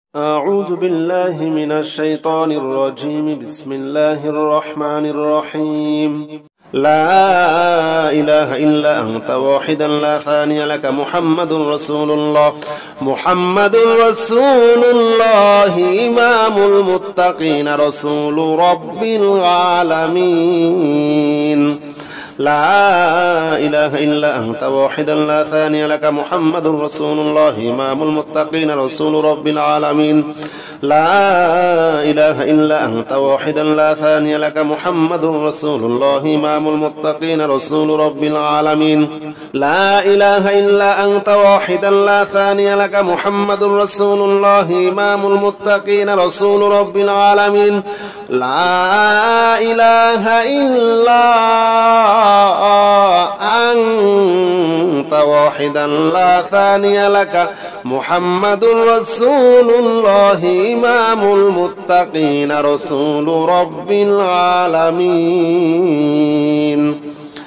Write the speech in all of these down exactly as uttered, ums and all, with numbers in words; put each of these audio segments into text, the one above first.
أعوذ بالله من الشيطان الرجيم. بسم الله الرحمن الرحيم. لا إله إلا أنت واحدا لا ثاني لك محمد رسول الله محمد رسول الله إمام المتقين رسول رب العالمين. لا إله إلا أنت واحدا لا ثاني لك محمد رسول الله إمام المتقين رسول رب العالمين. لا إله إلا أنت واحدا لا ثاني لك محمد رسول الله إمام المتقين رسول رب العالمين. لا إله إلا أنت واحدا لا ثاني لك محمد رسول الله إمام المتقين رسول رب العالمين. لا إله إلا أنت واحدا لا ثاني لك محمد رسول الله إمام المتقين رسول رب العالمين.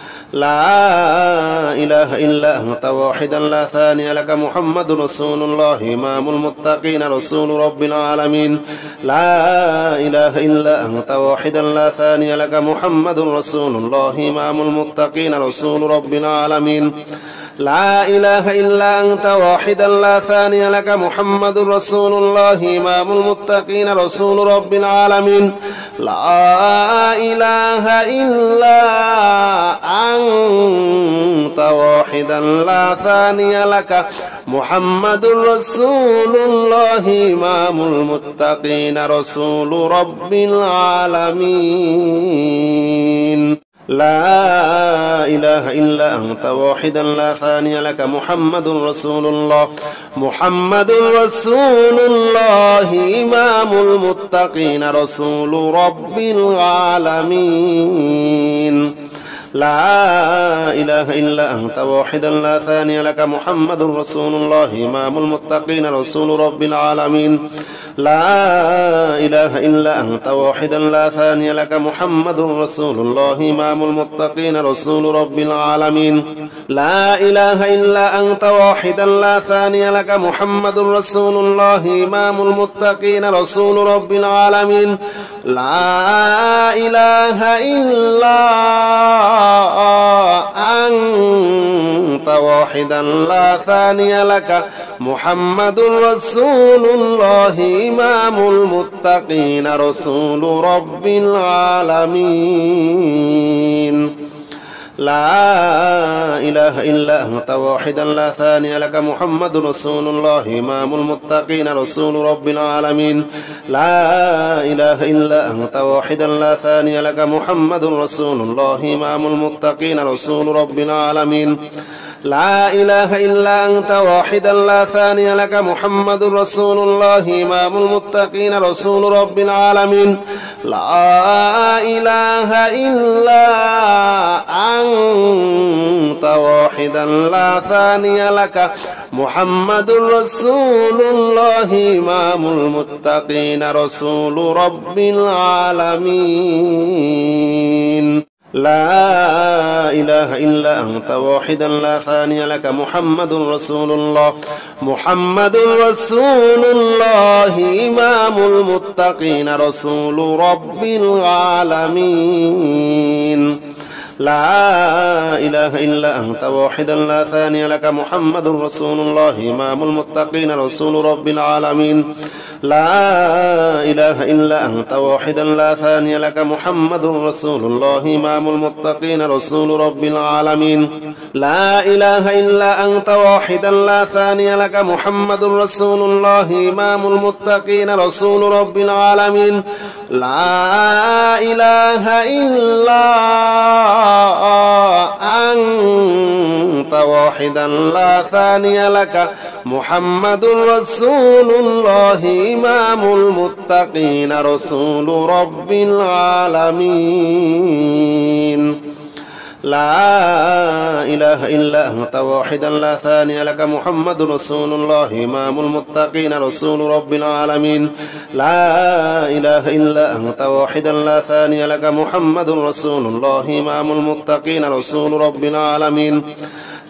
لا إله إلا أنت واحدا لا ثاني لك محمد رسول الله إمام المتقين رسول رب العالمين. لا إله إلا أنت واحدا لا ثاني لك محمد رسول الله إمام المتقين رسول رب العالمين. لا إله إلا أنت واحدا لا ثاني لك محمد رسول الله إمام المتقين رسول رب العالمين. لا إله إلا أنت واحدا لا ثاني لك محمد رسول الله إمام المتقين رسول رب العالمين. لا إله إلا أنت واحدا لا ثاني لك محمد رسول الله محمد رسول الله إمام المتقين رسول رب العالمين. لا إله إلا أنت واحدا لا ثاني لك محمد رسول الله إمام المتقين رسول رب العالمين. لا إله إلا أنت واحدا لا ثاني لك محمد رسول الله إمام المتقين رسول رب العالمين. لا إله إلا أنت واحدا لا ثاني لك محمد رسول الله إمام المتقين رسول رب العالمين. لا إله إلا أنت واحدا لا ثاني لك محمد رسول الله إمام المتقين رسول رب العالمين. لا إله إلا أنت واحدا لا ثاني لك محمد رسول الله إمام المتقين رسول رب العالمين. لا إله إلا أنت واحدا لا ثاني لك محمد رسول الله إمام المتقين رسول رب العالمين. لا إله إلا أنت واحدا لا ثاني لك محمد رسول الله إمام المتقين رسول رب العالمين. لا إله إلا أنت واحدا لا ثاني لك محمد رسول الله إمام المتقين رسول رب العالمين. لا إله إلا أنت واحدا لا ثاني لك محمد رسول الله محمد رسول الله إمام المتقين رسول رب العالمين. لا إله إلا أنت واحدا لا ثاني لك محمد رسول الله إمام المتقين رسول رب العالمين. لا إله إلا أنت واحدا لا ثاني لك محمد رسول الله إمام المتقين رسول رب العالمين. لا إله إلا أنت واحدا لا ثاني لك محمد رسول الله إمام المتقين رسول رب العالمين. لا إله إلا أنت واحدا لا ثاني لك محمد رسول الله إمام المتقين رسول رب العالمين. لا إله إلا أنت واحدا لا ثاني لك محمد رسول الله إمام المتقين رسول رب العالمين. لا إله إلا أنت واحدا لا ثاني لك محمد رسول الله إمام المتقين رسول رب العالمين.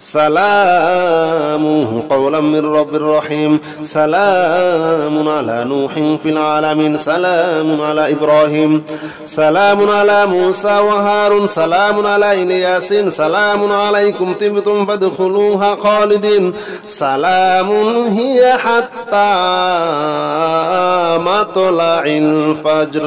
سلام قولا من رب رحيم سلام على نوح في العالمين سلام على إبراهيم سلام على موسى وهارون سلام على إلياس سلام عليكم طبتم فادخلوها خالدين سلام هي حتى مطلع الفجر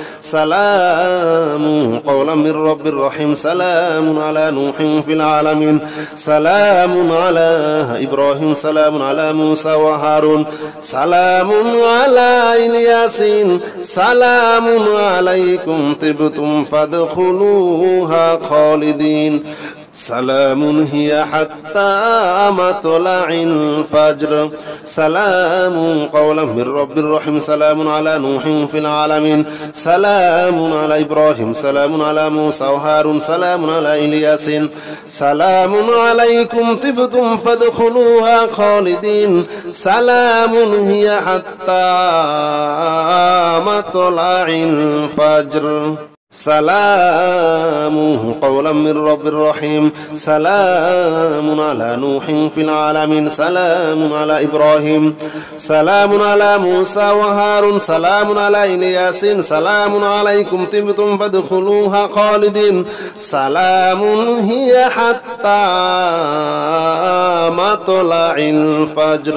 سلام قولا من رب رحيم سلام على نوح في العالمين سلام على إبراهيم سلام على موسى وهارون سلام على إلياس سلام عليكم طبتم فادخلوها خالدين سلام هي حتى مطلع الفجر سلام قولا من رب رحيم سلام على نوح في العالمين سلام على إبراهيم سلام على موسى وهارون سلام على إلياس سلام عليكم طبتم فادخلوها خالدين سلام هي حتى مطلع الفجر سلام قولا من رب رحيم سلام على نوح في العالمين سلام على إبراهيم سلام على موسى وهارون سلام على إلياس سلام عليكم طبتم فادخلوها خالدين سلام هي حتى مطلع الفجر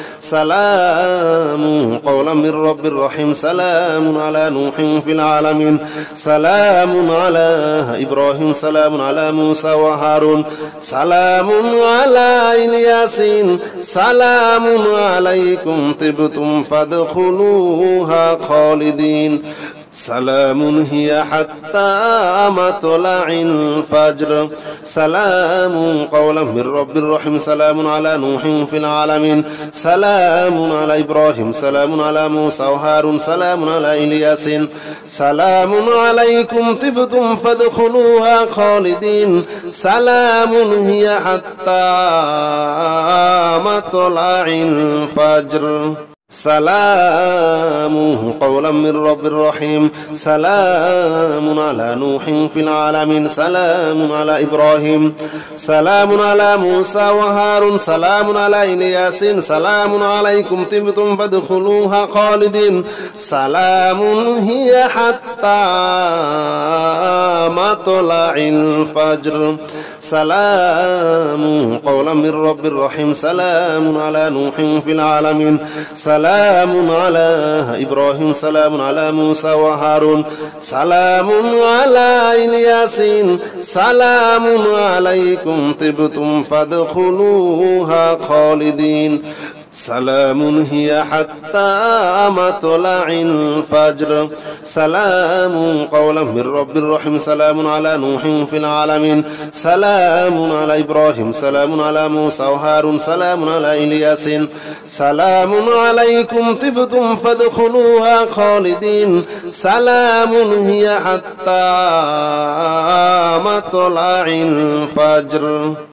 سلام قولا من رب رحيم سلام على نوح في العالمين سلام على إبراهيم سلام على موسى وهارون سلام على إلياس سلام عليكم طبتم فادخلوها خالدين سلام هي حتى مطلع الفجر سلام قولا من رب رحيم سلام على نوح في العالمين سلام على إبراهيم سلام على موسى وهارون سلام على إلياس سلام عليكم طبتم فادخلوها خالدين سلام هي حتى مطلع الفجر سلام قولا من رب رحيم سلام على نوح في العالمين سلام على إبراهيم سلام على موسى وهارون سلام على إلياس سلام عليكم طبتم فادخلوها خالدين سلام هي حتى مطلع الفجر سلام قولا من رب رحيم سلام على نوح في العالمين سلام على إبراهيم سلام على موسى وهارون سلام على إلياس سلام عليكم طبتم فادخلوها خالدين سلام هي حتى مطلع الفجر سلام قولا من رب رحيم سلام على نوح في العالمين سلام على إبراهيم سلام على موسى وهارون سلام على إلياس سلام عليكم طبتم فادخلوها خالدين سلام هي حتى مطلع الفجر